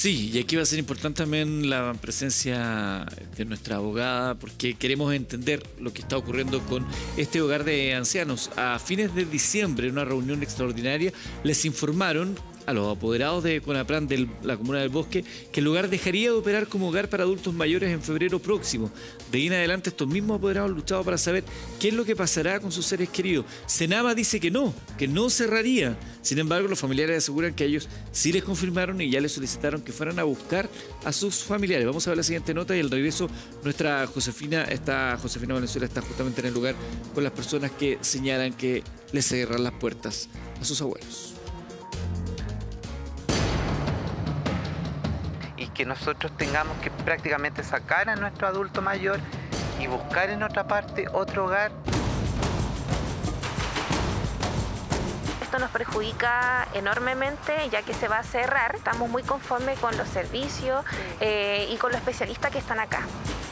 Sí, y aquí va a ser importante también la presencia de nuestra abogada, porque queremos entender lo que está ocurriendo con este hogar de ancianos. A fines de diciembre, en una reunión extraordinaria, les informaron a los apoderados de CONAPRAM de la Comuna del Bosque que el lugar dejaría de operar como hogar para adultos mayores en febrero próximo. De ahí en adelante estos mismos apoderados han luchado para saber qué es lo que pasará con sus seres queridos. Senama dice que no cerraría. Sin embargo, los familiares aseguran que ellos sí les confirmaron y ya les solicitaron que fueran a buscar a sus familiares. Vamos a ver la siguiente nota y al regreso nuestra Josefina Valenzuela está justamente en el lugar con las personas que señalan que les cierran las puertas a sus abuelos. Y que nosotros tengamos que prácticamente sacar a nuestro adulto mayor y buscar en otra parte otro hogar. Esto nos perjudica enormemente ya que se va a cerrar. Estamos muy conformes con los servicios y con los especialistas que están acá.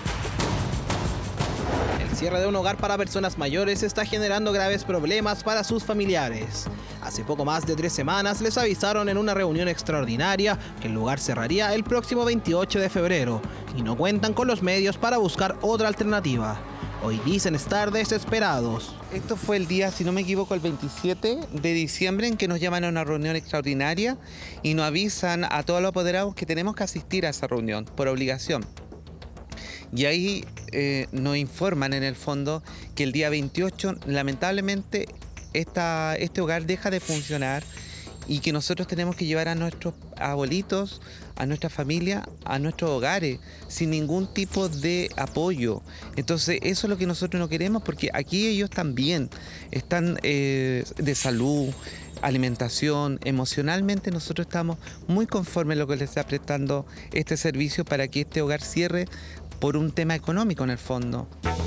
El cierre de un hogar para personas mayores está generando graves problemas para sus familiares. Hace poco más de 3 semanas les avisaron en una reunión extraordinaria que el lugar cerraría el próximo 28 de febrero y no cuentan con los medios para buscar otra alternativa. Hoy dicen estar desesperados. Esto fue el día, si no me equivoco, el 27 de diciembre en que nos llaman a una reunión extraordinaria y nos avisan a todos los apoderados que tenemos que asistir a esa reunión por obligación. Y ahí nos informan en el fondo que el día 28 lamentablemente este hogar deja de funcionar y que nosotros tenemos que llevar a nuestros abuelitos, a nuestra familia, a nuestros hogares, sin ningún tipo de apoyo. Entonces eso es lo que nosotros no queremos, porque aquí ellos también están de salud, alimentación, emocionalmente nosotros estamos muy conformes a lo que les está prestando este servicio para que este hogar cierre por un tema económico en el fondo.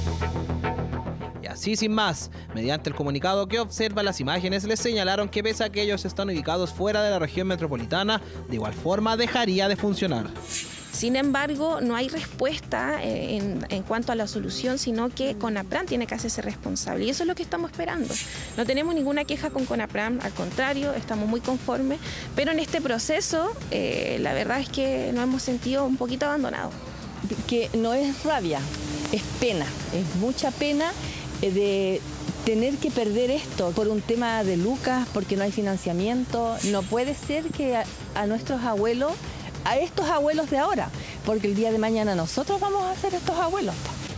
Y así sin más, mediante el comunicado que observa las imágenes, les señalaron que pese a que ellos están ubicados fuera de la región metropolitana, de igual forma dejaría de funcionar. Sin embargo, no hay respuesta en cuanto a la solución, sino que CONAPRAM tiene que hacerse responsable. Y eso es lo que estamos esperando. No tenemos ninguna queja con CONAPRAM, al contrario, estamos muy conformes. Pero en este proceso, la verdad es que nos hemos sentido un poquito abandonados. Que no es rabia, es pena, es mucha pena de tener que perder esto por un tema de lucas, porque no hay financiamiento. No puede ser que a nuestros abuelos, a estos abuelos de ahora, porque el día de mañana nosotros vamos a ser estos abuelos.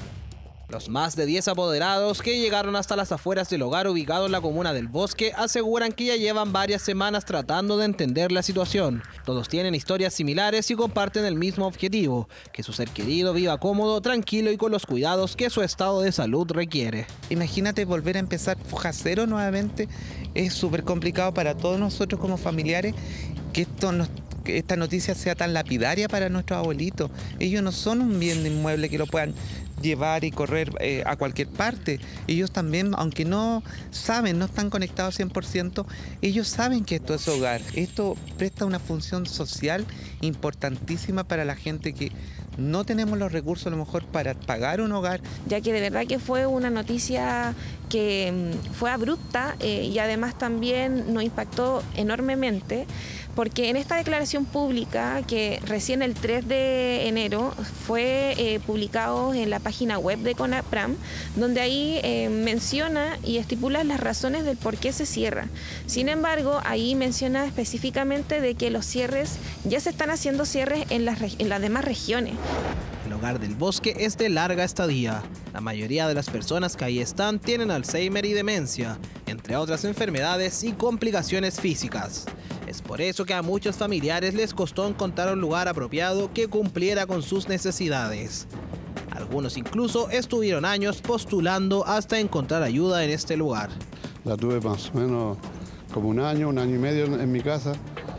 Los más de 10 apoderados que llegaron hasta las afueras del hogar ubicado en la Comuna del Bosque aseguran que ya llevan varias semanas tratando de entender la situación. Todos tienen historias similares y comparten el mismo objetivo, que su ser querido viva cómodo, tranquilo y con los cuidados que su estado de salud requiere. Imagínate volver a empezar foja cero nuevamente, es súper complicado para todos nosotros como familiares que esta noticia sea tan lapidaria para nuestros abuelitos. Ellos no son un bien de inmueble que lo puedan llevar y correr a cualquier parte. Ellos también, aunque no saben, no están conectados 100%, ellos saben que esto es hogar. Esto presta una función social importantísima para la gente que no tenemos los recursos a lo mejor para pagar un hogar. Ya que de verdad que fue una noticia que fue abrupta y además también nos impactó enormemente, porque en esta declaración pública que recién el 3 de enero fue publicado en la página web de CONAPRAM, donde ahí menciona y estipula las razones del por qué se cierra. Sin embargo, ahí menciona específicamente de que los cierres, ya se están haciendo cierres en las demás regiones. El hogar del Bosque es de larga estadía. La mayoría de las personas que ahí están tienen Alzheimer y demencia, entre otras enfermedades y complicaciones físicas. Es por eso que a muchos familiares les costó encontrar un lugar apropiado que cumpliera con sus necesidades. Algunos incluso estuvieron años postulando hasta encontrar ayuda en este lugar. La tuve más o menos como un año y medio en mi casa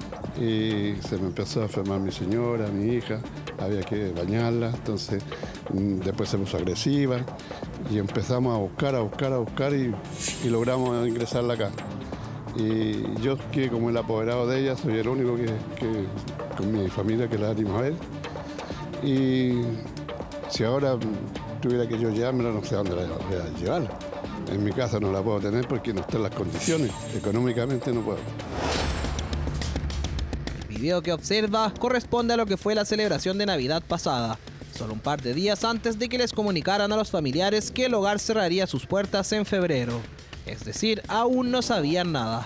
y se me empezó a enfermar mi señora, mi hija, había que bañarla, entonces después se puso agresiva y empezamos a buscar y logramos ingresarla acá. Y yo, que como el apoderado de ella, soy el único que con mi familia que la ánimo a ver. Y si ahora tuviera que yo llevármela, no sé dónde la voy a llevar. En mi casa no la puedo tener porque no están las condiciones. Económicamente no puedo. El video que observa corresponde a lo que fue la celebración de Navidad pasada, solo un par de días antes de que les comunicaran a los familiares que el hogar cerraría sus puertas en febrero. Es decir, aún no sabían nada.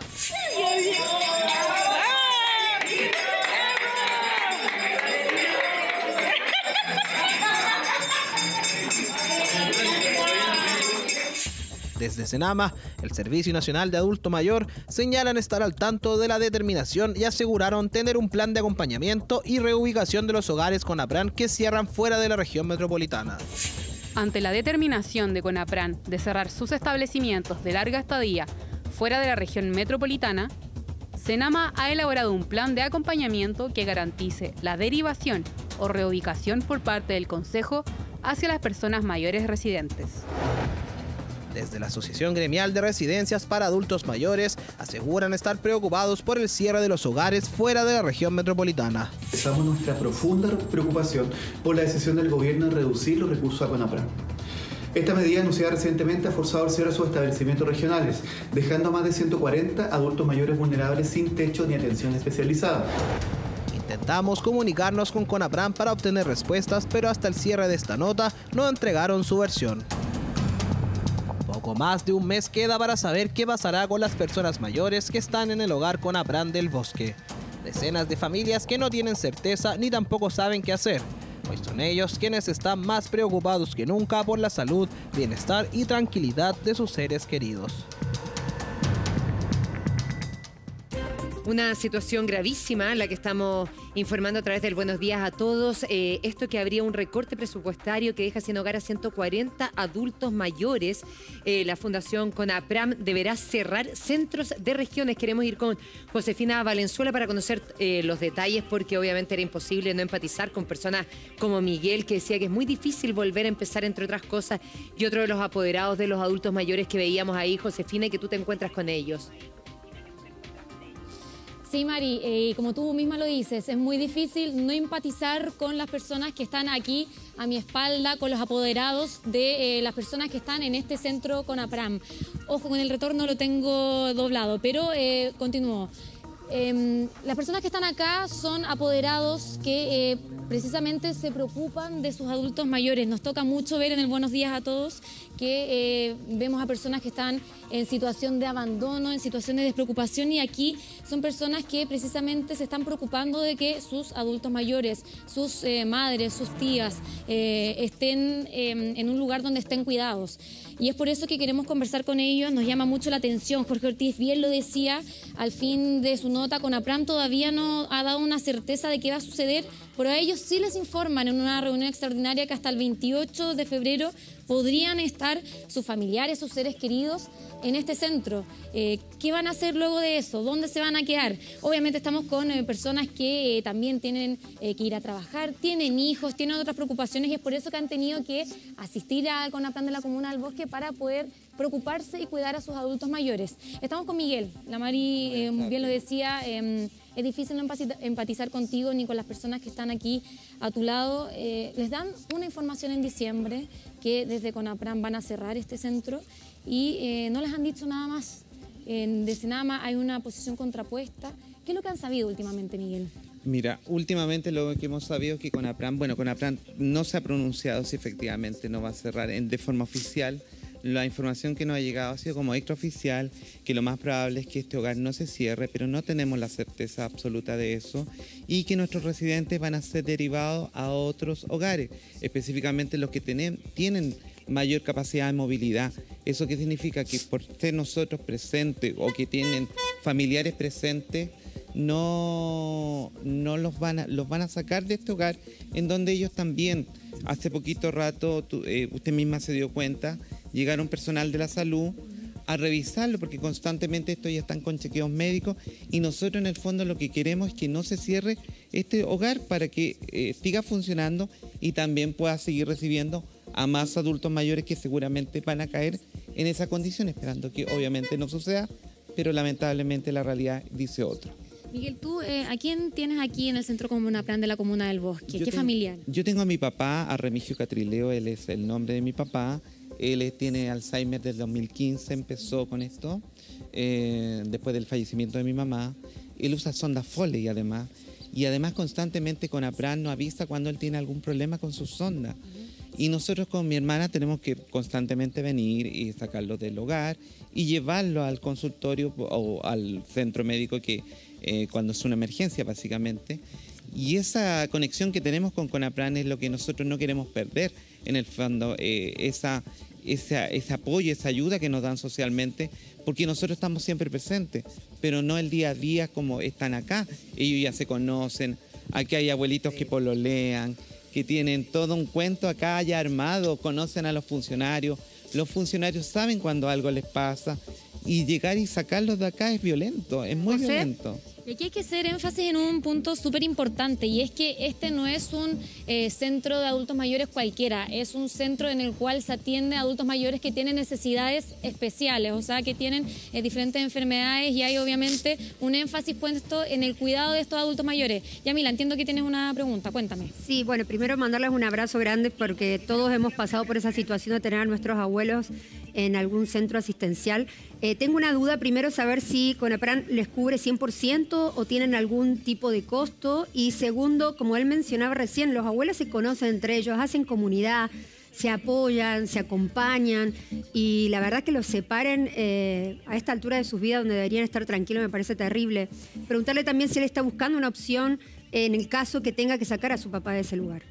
Desde Senama, el Servicio Nacional de Adulto Mayor, señalan estar al tanto de la determinación y aseguraron tener un plan de acompañamiento y reubicación de los hogares Conapran que cierran fuera de la región metropolitana. Ante la determinación de Conapran de cerrar sus establecimientos de larga estadía fuera de la región metropolitana, Senama ha elaborado un plan de acompañamiento que garantice la derivación o reubicación por parte del Consejo hacia las personas mayores residentes. Desde la Asociación Gremial de Residencias para Adultos Mayores aseguran estar preocupados por el cierre de los hogares fuera de la región metropolitana. Expresamos nuestra profunda preocupación por la decisión del gobierno de reducir los recursos a Conapran. Esta medida anunciada recientemente ha forzado el cierre de sus establecimientos regionales, dejando a más de 140 adultos mayores vulnerables sin techo ni atención especializada. Intentamos comunicarnos con Conapran para obtener respuestas, pero hasta el cierre de esta nota no entregaron su versión. Poco más de un mes queda para saber qué pasará con las personas mayores que están en el hogar Conapran del Bosque. Decenas de familias que no tienen certeza ni tampoco saben qué hacer, pues son ellos quienes están más preocupados que nunca por la salud, bienestar y tranquilidad de sus seres queridos. Una situación gravísima, la que estamos informando a través del Buenos Días a Todos. Esto que habría un recorte presupuestario que deja sin hogar a 140 adultos mayores. La Fundación Conapran deberá cerrar centros de regiones. Queremos ir con Josefina Valenzuela para conocer los detalles, porque obviamente era imposible no empatizar con personas como Miguel, que decía que es muy difícil volver a empezar, entre otras cosas, y otro de los apoderados de los adultos mayores que veíamos ahí, Josefina, y que tú te encuentras con ellos. Sí, Mari, como tú misma lo dices, es muy difícil no empatizar con las personas que están aquí a mi espalda, con los apoderados de las personas que están en este centro Conapran. Ojo, con el retorno lo tengo doblado, pero continúo. Las personas que están acá son apoderados que precisamente se preocupan de sus adultos mayores. Nos toca mucho ver en el Buenos Días a Todos que vemos a personas que están en situación de abandono, en situación de despreocupación, y aquí son personas que precisamente se están preocupando de que sus adultos mayores, sus madres, sus tías estén en un lugar donde estén cuidados. Y es por eso que queremos conversar con ellos. Nos llama mucho la atención, Jorge Ortiz bien lo decía, al fin de su nota, Conapran todavía no ha dado una certeza de qué va a suceder, pero a ellos sí les informan en una reunión extraordinaria que hasta el 28 de febrero podrían estar sus familiares, sus seres queridos en este centro. ¿Qué van a hacer luego de eso? ¿Dónde se van a quedar? Obviamente estamos con personas que también tienen que ir a trabajar, tienen hijos, tienen otras preocupaciones, y es por eso que han tenido que asistir al Conapran de la Comuna del Bosque para poder preocuparse y cuidar a sus adultos mayores. Estamos con Miguel, la Mari bien lo decía, es difícil no empatizar contigo ni con las personas que están aquí a tu lado. Les dan una información en diciembre que desde Conapran van a cerrar este centro y no les han dicho nada más. De Senama hay una posición contrapuesta. ¿Qué es lo que han sabido últimamente, Miguel? Mira, últimamente lo que hemos sabido es que Conapran no se ha pronunciado si efectivamente no va a cerrar de forma oficial. La información que nos ha llegado ha sido como extraoficial, que lo más probable es que este hogar no se cierre, pero no tenemos la certeza absoluta de eso, y que nuestros residentes van a ser derivados a otros hogares, específicamente los que tienen mayor capacidad de movilidad. ¿Eso qué significa? Que por ser nosotros presentes o que tienen familiares presentes, no los van a sacar de este hogar, en donde ellos también, hace poquito rato, usted misma se dio cuenta, llegaron personal de la salud a revisarlo, porque constantemente estos ya están con chequeos médicos, y nosotros en el fondo lo que queremos es que no se cierre este hogar para que siga funcionando y también pueda seguir recibiendo a más adultos mayores que seguramente van a caer en esa condición, esperando que obviamente no suceda, pero lamentablemente la realidad dice otro. Miguel, ¿tú a quién tienes aquí en el Centro Conapran de la Comuna del Bosque? ¿Qué familiar? Yo tengo a mi papá, a Remigio Catrileo, él es el nombre de mi papá. Él tiene Alzheimer desde 2015, empezó con esto, después del fallecimiento de mi mamá. Él usa sonda Foley además. y además constantemente Conapran nos avisa cuando él tiene algún problema con su sonda. Y nosotros con mi hermana tenemos que constantemente venir y sacarlo del hogar y llevarlo al consultorio o al centro médico que cuando es una emergencia básicamente. Y esa conexión que tenemos con Conapran es lo que nosotros no queremos perder en el fondo, ese apoyo, esa ayuda que nos dan socialmente, porque nosotros estamos siempre presentes, pero no el día a día como están acá. Ellos ya se conocen, aquí hay abuelitos que pololean, que tienen todo un cuento acá ya armado, conocen a los funcionarios saben cuando algo les pasa, y llegar y sacarlos de acá es violento, es muy violento. Y aquí hay que hacer énfasis en un punto súper importante, y es que este no es un centro de adultos mayores cualquiera, es un centro en el cual se atiende a adultos mayores que tienen necesidades especiales, o sea, que tienen diferentes enfermedades, y hay obviamente un énfasis puesto en el cuidado de estos adultos mayores. Yamila, entiendo que tienes una pregunta, cuéntame. Sí, bueno, primero mandarles un abrazo grande porque todos hemos pasado por esa situación de tener a nuestros abuelos en algún centro asistencial. Tengo una duda, primero saber si Conapran les cubre 100% o tienen algún tipo de costo. Y segundo, como él mencionaba recién, los abuelos se conocen entre ellos, hacen comunidad, se apoyan, se acompañan, y la verdad que los separen a esta altura de sus vidas donde deberían estar tranquilos me parece terrible. Preguntarle también si él está buscando una opción en el caso que tenga que sacar a su papá de ese lugar.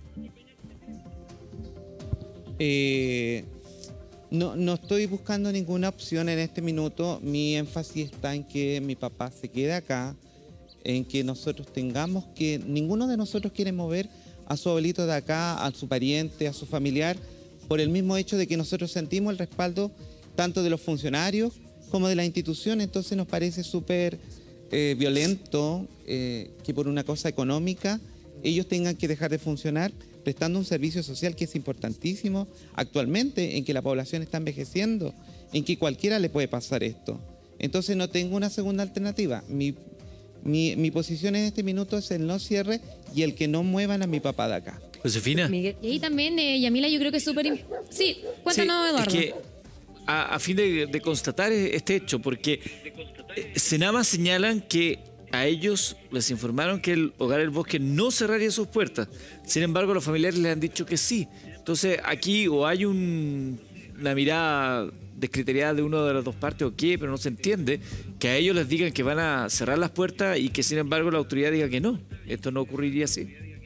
No estoy buscando ninguna opción en este minuto. Mi énfasis está en que mi papá se quede acá, en que nosotros tengamos que... Ninguno de nosotros quiere mover a su abuelito de acá, a su pariente, a su familiar, por el mismo hecho de que nosotros sentimos el respaldo tanto de los funcionarios como de la institución. Entonces nos parece súper violento que por una cosa económica ellos tengan que dejar de funcionar, prestando un servicio social que es importantísimo actualmente, en que la población está envejeciendo, en que cualquiera le puede pasar esto. Entonces no tengo una segunda alternativa. Mi posición en este minuto es el no cierre y el que no muevan a mi papá de acá. Josefina. Y ahí también, Yamila, yo creo que es súper... Sí, cuéntanos, Eduardo. Es que a fin de constatar este hecho, porque Senama señalan que a ellos les informaron que el Hogar El Bosque no cerraría sus puertas. Sin embargo, los familiares les han dicho que sí. Entonces, aquí o hay una mirada descriteriada de una de las dos partes o qué, pero no se entiende que a ellos les digan que van a cerrar las puertas y que, sin embargo, la autoridad diga que no. Esto no ocurriría así.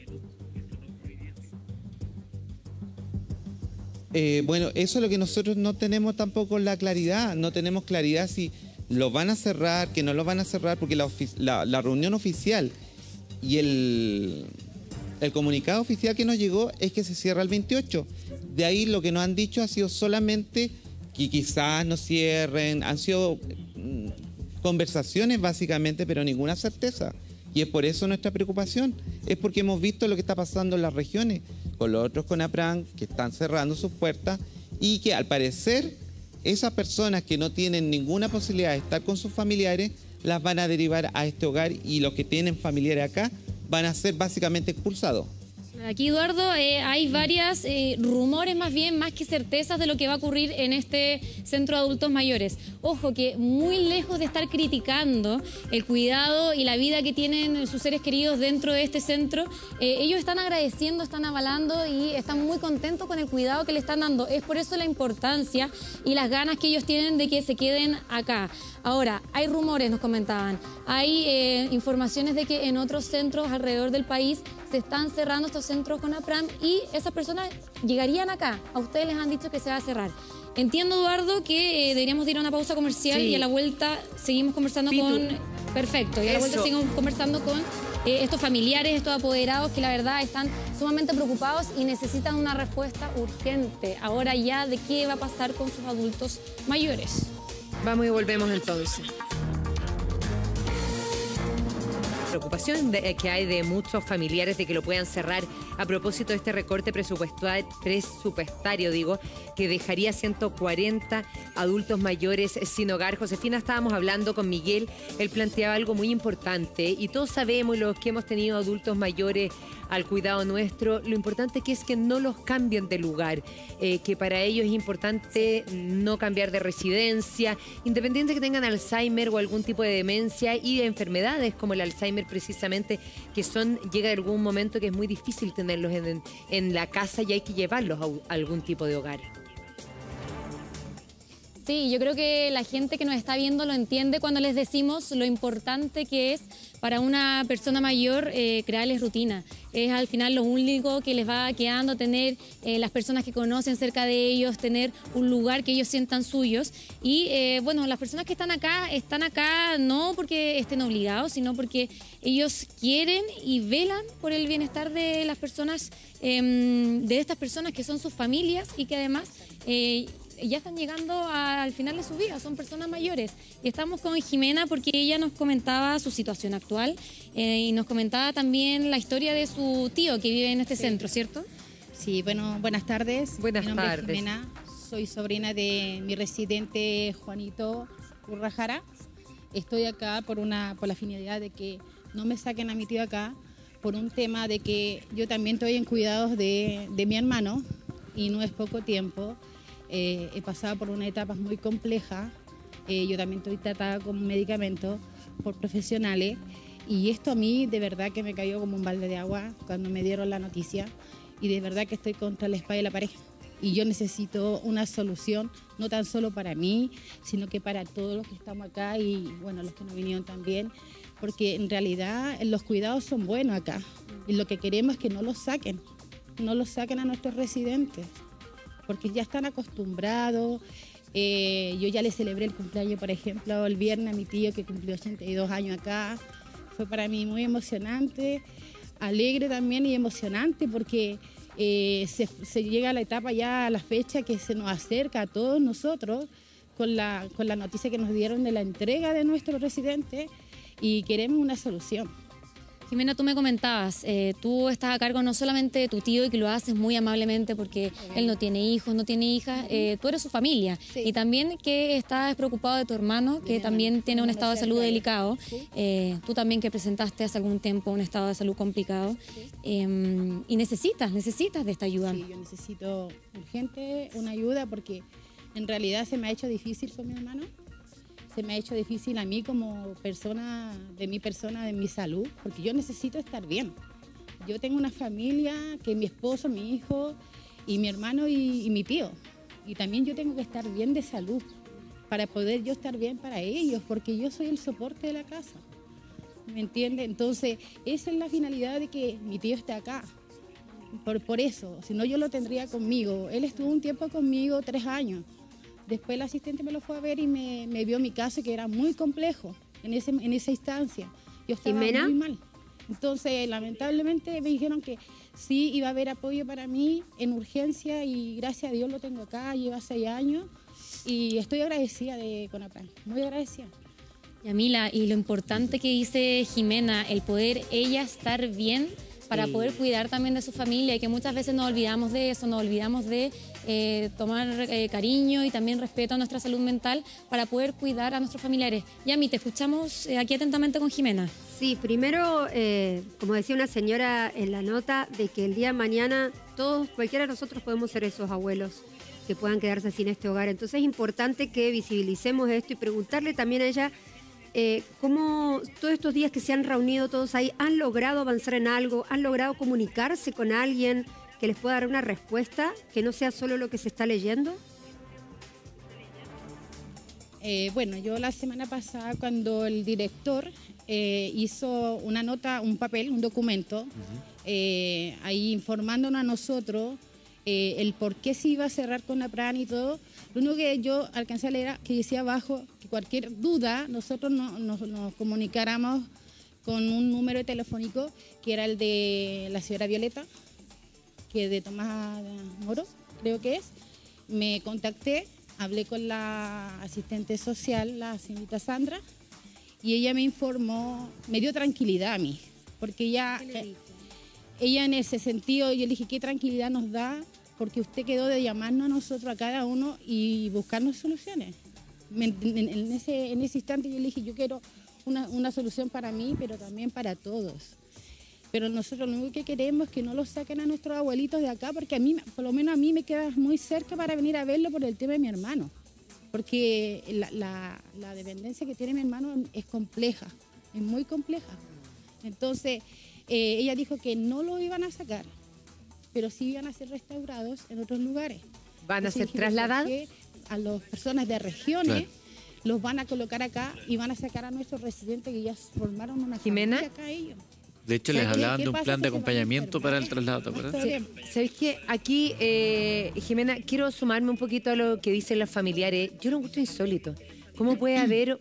Bueno, eso es lo que nosotros no tenemos tampoco la claridad. No tenemos claridad si lo van a cerrar, que no lo van a cerrar, porque la reunión oficial y el comunicado oficial que nos llegó es que se cierra el 28. De ahí lo que nos han dicho ha sido solamente que quizás no cierren, han sido conversaciones básicamente, pero ninguna certeza. Y es por eso nuestra preocupación, es porque hemos visto lo que está pasando en las regiones, con los otros Conapran que están cerrando sus puertas y que al parecer esas personas que no tienen ninguna posibilidad de estar con sus familiares las van a derivar a este hogar, y los que tienen familiares acá van a ser básicamente expulsados. Aquí, Eduardo, hay varios rumores más que certezas de lo que va a ocurrir en este centro de adultos mayores. Ojo, que muy lejos de estar criticando el cuidado y la vida que tienen sus seres queridos dentro de este centro, ellos están agradeciendo, están avalando y están muy contentos con el cuidado que le están dando. Es por eso la importancia y las ganas que ellos tienen de que se queden acá. Ahora, hay rumores, nos comentaban, hay informaciones de que en otros centros alrededor del país se están cerrando estos centros Conapran y esas personas llegarían acá. A ustedes les han dicho que se va a cerrar. Entiendo, Eduardo, que deberíamos ir a una pausa comercial y a la vuelta seguimos conversando con... Perfecto, y a la vuelta seguimos conversando con estos familiares, estos apoderados que la verdad están sumamente preocupados y necesitan una respuesta urgente. Ahora ya, de qué va a pasar con sus adultos mayores. Vamos y volvemos entonces. Preocupación que hay de muchos familiares de que lo puedan cerrar a propósito de este recorte presupuestario, que dejaría 140 adultos mayores sin hogar. Josefina, estábamos hablando con Miguel, él planteaba algo muy importante y todos sabemos, los que hemos tenido adultos mayores al cuidado nuestro, lo importante que es que no los cambien de lugar, que para ellos es importante no cambiar de residencia, independiente que tengan Alzheimer o algún tipo de demencia y enfermedades como el Alzheimer, precisamente que llega algún momento que es muy difícil tenerlos en la casa y hay que llevarlos a algún tipo de hogar. Sí, yo creo que la gente que nos está viendo lo entiende cuando les decimos lo importante que es para una persona mayor crearles rutina. Es al final lo único que les va quedando, tener las personas que conocen cerca de ellos, tener un lugar que ellos sientan suyos. Y bueno, las personas que están acá no porque estén obligados, sino porque ellos quieren y velan por el bienestar de las personas, de estas personas que son sus familias y que además ya están llegando al final de su vida, son personas mayores. Y estamos con Jimena porque ella nos comentaba su situación actual y nos comentaba también la historia de su tío que vive en este centro, ¿cierto? Sí, bueno, buenas tardes. Buenas Mi nombre tardes. es Jimena, soy sobrina de mi residente Juanito Urrajara. Estoy acá por la finalidad de que no me saquen a mi tío acá, por un tema de que yo también estoy en cuidados de mi hermano y no es poco tiempo. He pasado por una etapa muy compleja, yo también estoy tratada con medicamentos por profesionales y esto a mí de verdad que me cayó como un balde de agua cuando me dieron la noticia y de verdad que estoy contra la espada y la pared y yo necesito una solución no tan solo para mí, sino que para todos los que estamos acá y bueno, los que no vinieron también, porque en realidad los cuidados son buenos acá y lo que queremos es que no los saquen a nuestros residentes, porque ya están acostumbrados. Yo ya le celebré el cumpleaños, por ejemplo, el viernes a mi tío que cumplió 82 años acá. Fue para mí muy emocionante, alegre también y emocionante porque se llega a la etapa ya, a la fecha que se nos acerca a todos nosotros con la noticia que nos dieron de la entrega de nuestros residentes y queremos una solución. Jimena, tú me comentabas, tú estás a cargo no solamente de tu tío y que lo haces muy amablemente porque él no tiene hijos, no tiene hijas, tú eres su familia. Sí. Y también que estás preocupado de tu hermano, que también tiene un estado de salud delicado. Tú también que presentaste hace algún tiempo un estado de salud complicado. Y necesitas de esta ayuda. Sí, yo necesito urgente una ayuda porque en realidad se me ha hecho difícil con mi hermano. Se me ha hecho difícil a mí como persona, de mi salud, porque yo necesito estar bien. Yo tengo una familia, que es mi esposo, mi hijo, y mi hermano y mi tío. Y también yo tengo que estar bien de salud, para poder yo estar bien para ellos, porque yo soy el soporte de la casa. ¿Me entiende? Entonces, esa es la finalidad de que mi tío esté acá. Por eso, si no yo lo tendría conmigo. Él estuvo un tiempo conmigo, 3 años. Después el asistente me lo fue a ver y me vio mi caso que era muy complejo en esa instancia. Yo estaba muy mal. Entonces, lamentablemente me dijeron que sí iba a haber apoyo para mí en urgencia y gracias a Dios lo tengo acá, lleva 6 años y estoy agradecida de CONAPRAN, muy agradecida. Yamila, y lo importante que dice Jimena, el poder ella estar bien para poder cuidar también de su familia y que muchas veces nos olvidamos de eso, nos olvidamos de tomar cariño y también respeto a nuestra salud mental para poder cuidar a nuestros familiares. Yami, te escuchamos aquí atentamente con Jimena. Sí, primero, como decía una señora en la nota, de que el día de mañana todos, cualquiera de nosotros podemos ser esos abuelos que puedan quedarse sin este hogar. Entonces es importante que visibilicemos esto y preguntarle también a ella cómo todos estos días que se han reunido todos ahí, ¿han logrado avanzar en algo? ¿Han logrado comunicarse con alguien que les pueda dar una respuesta que no sea solo lo que se está leyendo? Bueno, yo la semana pasada cuando el director hizo una nota, un papel, un documento, ahí informándonos a nosotros el por qué se iba a cerrar CONAPRAN y todo, lo único que yo alcancé a leer era que decía abajo que cualquier duda nosotros nos comunicáramos con un número telefónico que era el de la señora Violeta, que es de Tomás Moro, creo que es. Me contacté, hablé con la asistente social, la señorita Sandra, y ella me informó, me dio tranquilidad a mí, porque ella en ese sentido, yo le dije, ¿qué tranquilidad nos da? Porque usted quedó de llamarnos a nosotros, a cada uno, y buscarnos soluciones. En ese instante yo le dije, yo quiero una solución para mí, pero también para todos. Pero nosotros lo único que queremos es que no lo saquen a nuestros abuelitos de acá, porque a mí, por lo menos a mí me queda muy cerca para venir a verlo por el tema de mi hermano. Porque la dependencia que tiene mi hermano es compleja, es muy compleja. Entonces, ella dijo que no lo iban a sacar, pero sí iban a ser restaurados en otros lugares. ¿Van a ser trasladados? A las personas de regiones los van a colocar acá y van a sacar a nuestros residentes que ya formaron una familia acá ellos. De hecho, les hablaban de un plan de acompañamiento para el traslado, ¿te acuerdas? ¿Sabéis qué? Aquí, Jimena, quiero sumarme un poquito a lo que dicen los familiares. Yo lo encuentro insólito. ¿Cómo puede haber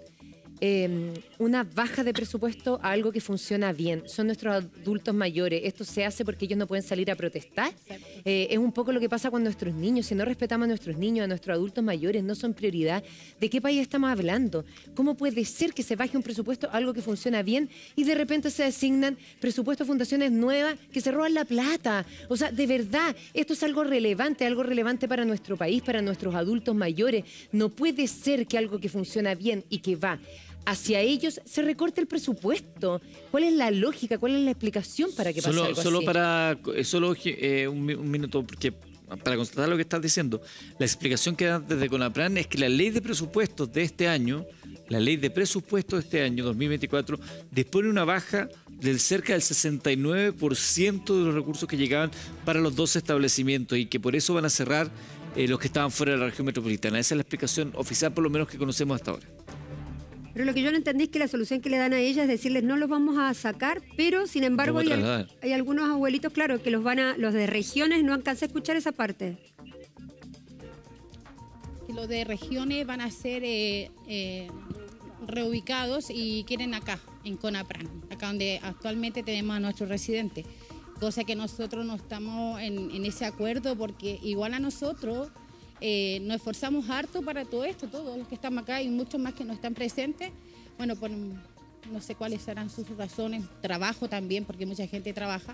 una baja de presupuesto a algo que funciona bien? Son nuestros adultos mayores. Esto se hace porque ellos no pueden salir a protestar. Es un poco lo que pasa con nuestros niños. Si no respetamos a nuestros niños, a nuestros adultos mayores, no son prioridad. ¿De qué país estamos hablando? ¿Cómo puede ser que se baje un presupuesto a algo que funciona bien y de repente se asignan presupuestos a fundaciones nuevas que se roban la plata? O sea, de verdad, esto es algo relevante para nuestro país, para nuestros adultos mayores. No puede ser que algo que funciona bien y que va hacia ellos se recorte el presupuesto. ¿Cuál es la lógica? ¿Cuál es la explicación para que pase algo así? Un minuto, porque para constatar lo que estás diciendo, la explicación que dan desde CONAPRAN es que la ley de presupuestos de este año, 2024, dispone una baja del cerca del 69% de los recursos que llegaban para los 12 establecimientos y que por eso van a cerrar los que estaban fuera de la región metropolitana. Esa es la explicación oficial, por lo menos que conocemos hasta ahora. Pero lo que yo no entendí es que la solución que le dan a ella es decirles no los vamos a sacar, pero sin embargo hay algunos abuelitos, claro, que los de regiones no alcancé a escuchar esa parte. Que los de regiones van a ser reubicados y quieren acá, en CONAPRAN, acá donde actualmente tenemos a nuestros residentes. Cosa que nosotros no estamos en ese acuerdo porque igual a nosotros nos esforzamos harto para todo esto, todos los que estamos acá y muchos más que no están presentes. Bueno, no sé cuáles serán sus razones, trabajo también, porque mucha gente trabaja.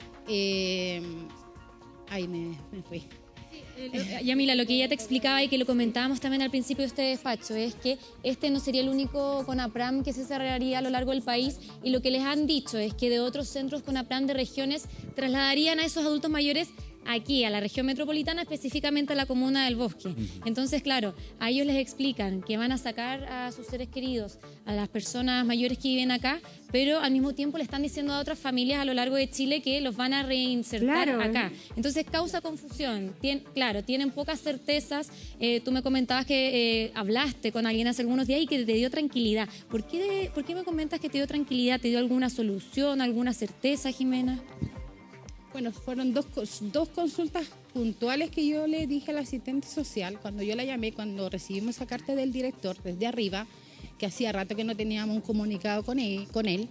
Ahí me fui. Yamila, lo que ella te explicaba y que lo comentábamos también al principio de este despacho es que este no sería el único CONAPRAM que se cerraría a lo largo del país y lo que les han dicho es que de otros centros CONAPRAM de regiones trasladarían a esos adultos mayores aquí, a la región metropolitana, específicamente a la comuna del Bosque. Entonces, claro, a ellos les explican que van a sacar a sus seres queridos, a las personas mayores que viven acá, pero al mismo tiempo le están diciendo a otras familias a lo largo de Chile que los van a reinsertar acá. Entonces, causa confusión. Tienen pocas certezas. Tú me comentabas que hablaste con alguien hace algunos días y que te dio tranquilidad. ¿Por qué me comentas que te dio tranquilidad? ¿Te dio alguna solución, alguna certeza, Jimena? Bueno, fueron dos consultas puntuales que yo le dije al asistente social cuando yo la llamé, cuando recibimos esa carta del director desde arriba, que hacía rato que no teníamos un comunicado con él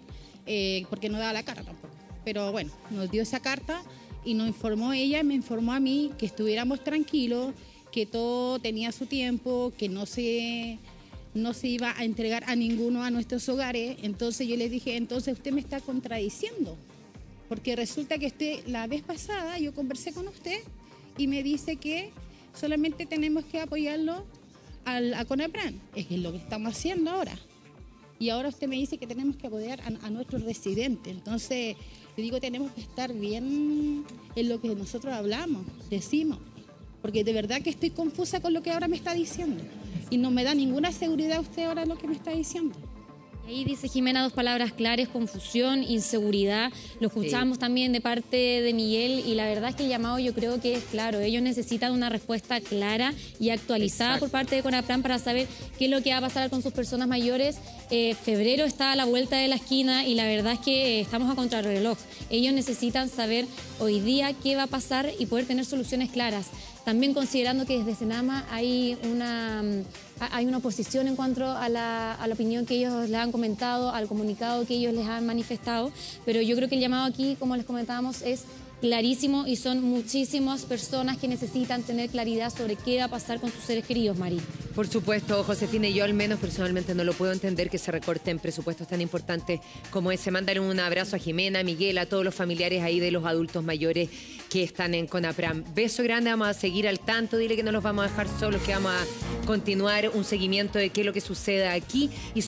porque no daba la cara tampoco. Pero bueno, nos dio esa carta y nos informó ella y me informó a mí que estuviéramos tranquilos, que todo tenía su tiempo, que no se iba a entregar a ninguno a nuestros hogares. Entonces yo le dije, entonces usted me está contradiciendo. Porque resulta que la vez pasada yo conversé con usted y me dice que solamente tenemos que apoyarlo a CONAPRAN. Es lo que estamos haciendo ahora. Y ahora usted me dice que tenemos que apoyar a nuestros residentes. Entonces, le digo, tenemos que estar bien en lo que nosotros hablamos, decimos. Porque de verdad que estoy confusa con lo que ahora me está diciendo. Y no me da ninguna seguridad usted ahora lo que me está diciendo. Ahí dice Jimena dos palabras claras: confusión, inseguridad. Lo escuchamos también de parte de Miguel y la verdad es que el llamado yo creo que es claro. Ellos necesitan una respuesta clara y actualizada por parte de CONAPRAN para saber qué es lo que va a pasar con sus personas mayores. Febrero está a la vuelta de la esquina y la verdad es que estamos a contrarreloj. Ellos necesitan saber hoy día qué va a pasar y poder tener soluciones claras. También considerando que desde Senama hay una oposición en cuanto a la opinión que ellos les han comentado, al comunicado que ellos les han manifestado, pero yo creo que el llamado aquí, como les comentábamos, es clarísimo y son muchísimas personas que necesitan tener claridad sobre qué va a pasar con sus seres queridos, Mari. Por supuesto, Josefina, y yo al menos personalmente no lo puedo entender que se recorten presupuestos tan importantes como ese. Mándale un abrazo a Jimena, a Miguel, a todos los familiares ahí de los adultos mayores que están en CONAPRAN. Beso grande, vamos a seguir al tanto, dile que no los vamos a dejar solos, que vamos a continuar un seguimiento de qué es lo que suceda aquí. Y